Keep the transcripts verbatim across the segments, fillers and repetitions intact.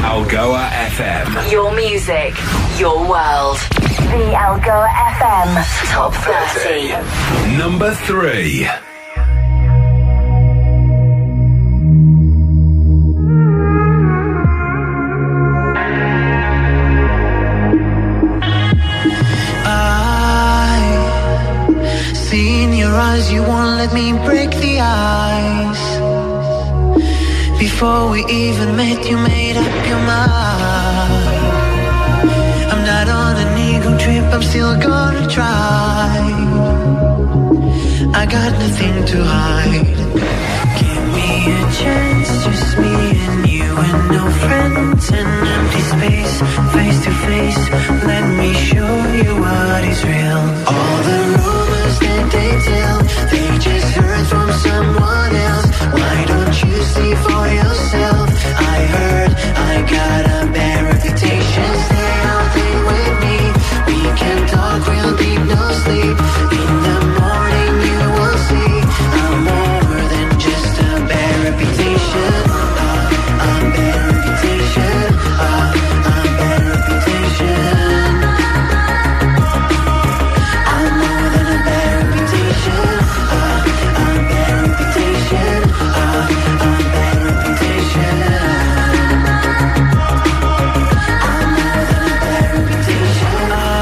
Algoa F M. Your music, your world. The Algoa F M Top thirty. Number three. You won't let me break the ice. Before we even met, you made up your mind. I'm not on an ego trip, I'm still gonna try. I got nothing to hide. Give me a chance, just me and you and no friends. An empty space, face to face. Let me show you what is real. All the rumors that they tell, they just heard from someone else. Why don't you see for yourself? I heard I got a bad reputation. Stay out there with me. We can talk real deep, no sleep. In the morning you will see I'm more than just a bad reputation. Uh, a bad reputation. Uh, a bad reputation. I'm more than a bad reputation. Uh, a bad reputation. Uh, a bad reputation. I'm more than a bad reputation.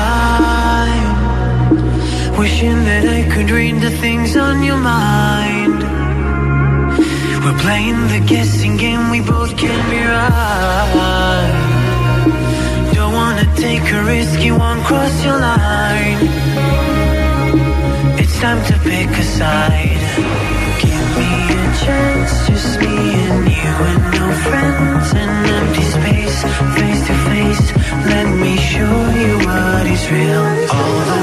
I'm wishing that I could read the things on your mind. We're playing the guessing game, we both can be right. Don't wanna take a risk, you won't cross your line. It's time to pick a side. Give me a chance, just me and you and no friends. An empty space, face to face. Let me show you what is real. All the